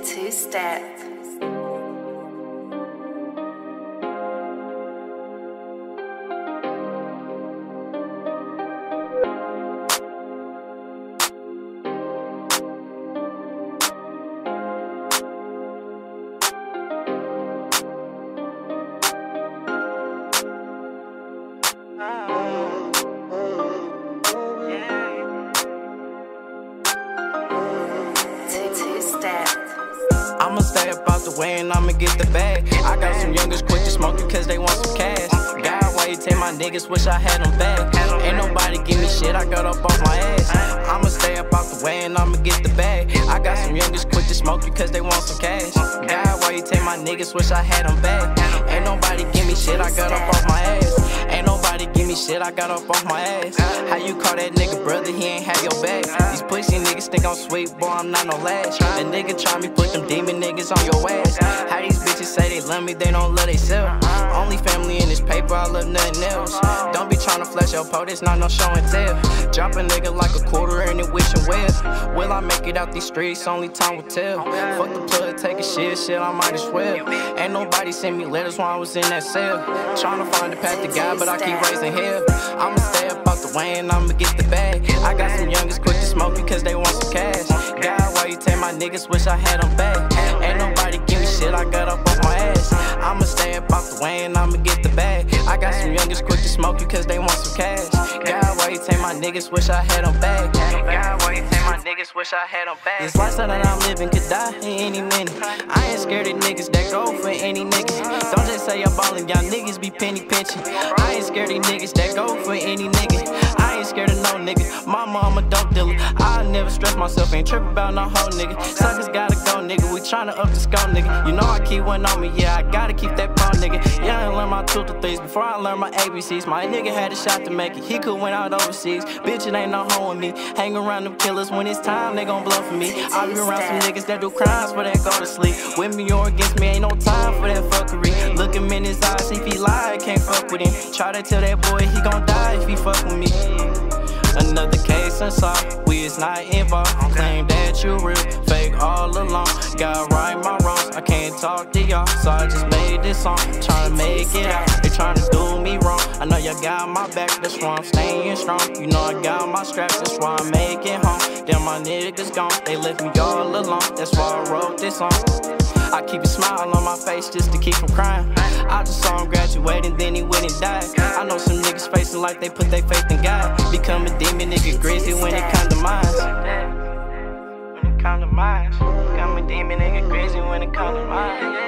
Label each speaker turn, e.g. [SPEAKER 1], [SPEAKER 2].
[SPEAKER 1] Two-step.
[SPEAKER 2] I'ma stay up out the way and I'ma get the bag. I got some youngers quick to smoke because they want some cash. God, why you take my niggas, wish I had them back. Ain't nobody give me shit, I got up off my ass. I'ma stay up out the way and I'ma get the bag. I got some youngers quick to smoke because they want some cash. God, why you take my niggas, wish I had them back. Ain't nobody give me shit, I got up off my ass. Ain't nobody give me shit, I got up off my ass. How you call that nigga brother, he ain't have your back. These pussy niggas think I'm sweet, boy, I'm not no lash. That nigga try me, put them demon niggas on your ass. How these bitches say they love me, they don't love they self. Only family in this paper, I love nothing else. Don't be tryna flash your po, this not no show and tell. Drop a nigga like a quarter and it wishing well. Will I make it out these streets, only time will tell. Fuck the plug, take a shit, I might as well. Ain't nobody send me letters while I was in that cell. Tryna find the path to God, but I keep raising hell. I'ma stay up out the way and I'ma get the bag. I got some youngers quick to smoke because they want some cash. God, why you take my niggas, wish I had them back. Ain't nobody give me shit, I got up off my ass. I'ma stay up out the way and I'ma get the bag. I got some youngers quick to smoke because they want some cash. God, why you take my niggas, wish I had them back. God, why you take my niggas, wish I had them back. This lifestyle that I'm living could die in any minute. I ain't scared of niggas that go for any nigga. Don't just say I'm ballin', y'all niggas be penny pinching. I ain't scared of niggas that go for any nigga. I ain't scared of no nigga. Mama, I'm a dope dealer. I never stress myself, ain't trippin' about no hoe nigga. Suckers gotta go, nigga. We tryna up the score, nigga. You know I keep one on me, yeah, I gotta keep that pro, nigga. Yeah, I learned my 2 to 3s before I learned my ABCs. My nigga had a shot to make it, he could went out overseas. Bitch, it ain't no hoe with me. Hang around them killers when it's time, they gon' blow for me. I be around some niggas that do crimes for that go to sleep. With me or against me, ain't no time for that fuckery. Look him in his eyes, if he lie, can't fuck with him. Try to tell that boy he gon' die if he fuck with me. Another case unsolved, we is not involved. Claim that you real, fake all along. Gotta right my wrongs, I can't talk to y'all, so I just made this song. Tryna make it out, they tryna do me wrong. I know y'all got my back, that's why I'm staying strong. You know I got my straps, that's why I'm making home. Damn, my niggas gone, they left me all alone. That's why I wrote this song. I keep a smile on my face just to keep from crying. I just saw him graduate and then he went and died. I know some niggas facing like they put their faith in God. Become a demon nigga grizzly when it come to mines. When it come to mines. Become a demon nigga grizzly when it come to mines.